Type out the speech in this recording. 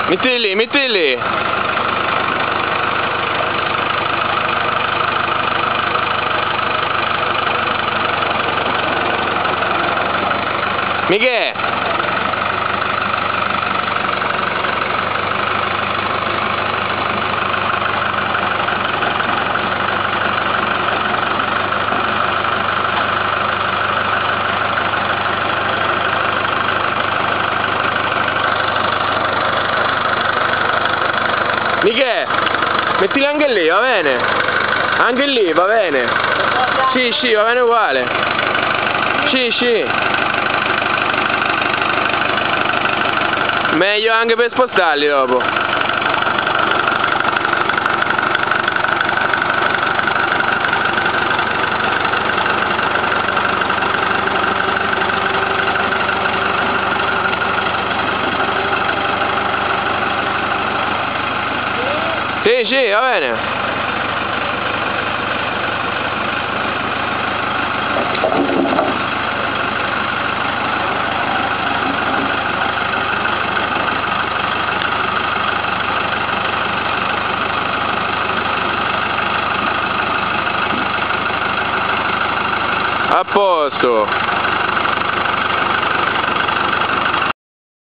Mettili lì, mettili lì. Michè! Michè, mettili anche lì, va bene? Anche lì, va bene? Sì, va bene uguale. Sì. Meglio anche per spostarli dopo. Sì, va bene. A posto.